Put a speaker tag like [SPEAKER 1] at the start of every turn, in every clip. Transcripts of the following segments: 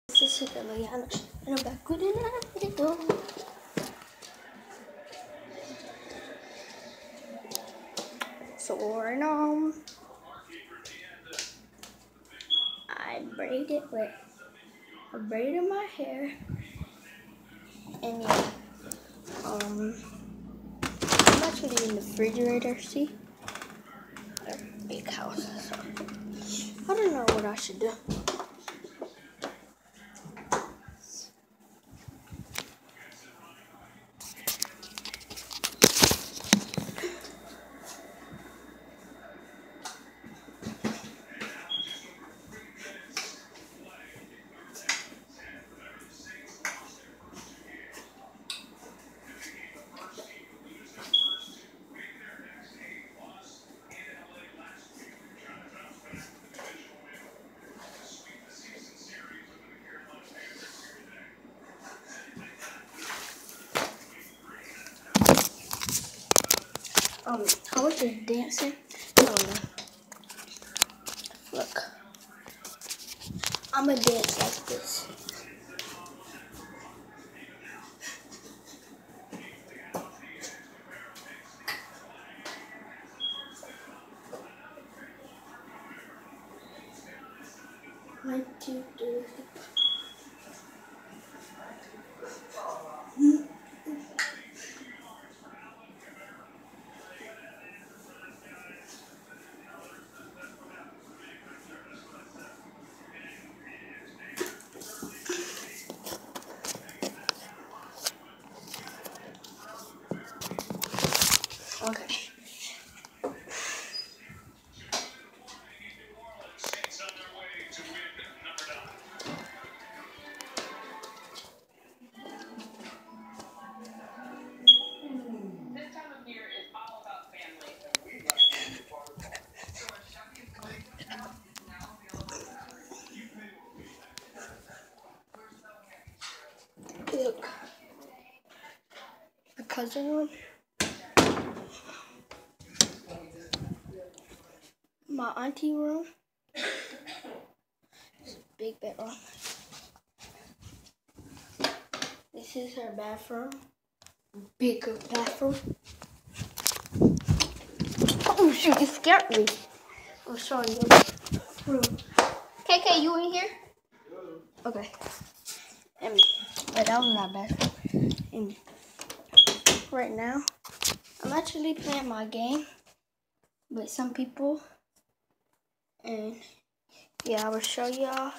[SPEAKER 1] This is Eliana, and I'm back with another video. So right now, I braided my hair, and yeah, I'm actually in the refrigerator. See, a big house. So I don't know what I should do. How was just dancing? I don't know. Look, I'm gonna dance like this. One, two, three. Okay. Look, my cousin room, my auntie room, big bedroom. This is her bathroom, bigger bathroom. Oh shoot, you scared me. I'm showing you the room. KK, you in here? Okay. But that was not bad. And right now, I'm actually playing my game with some people. And yeah, I will show y'all.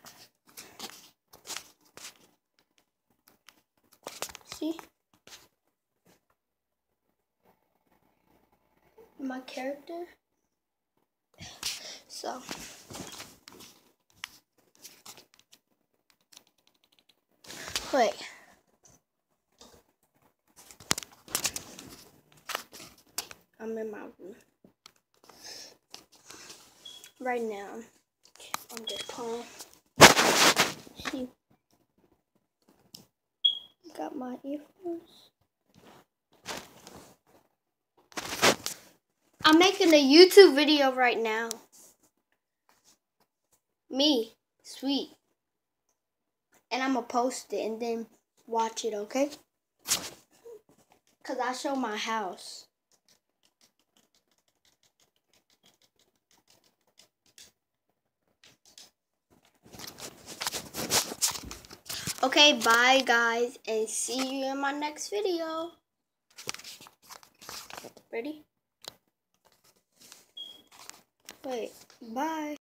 [SPEAKER 1] See? My character. So. Wait. I'm in my room. Right now, I'm just playing. See? Got my earphones. I'm making a YouTube video right now. Me, sweet. And I'm gonna post it and then watch it, okay? Cause I show my house. Okay, bye guys, and see you in my next video. Ready? Wait, bye.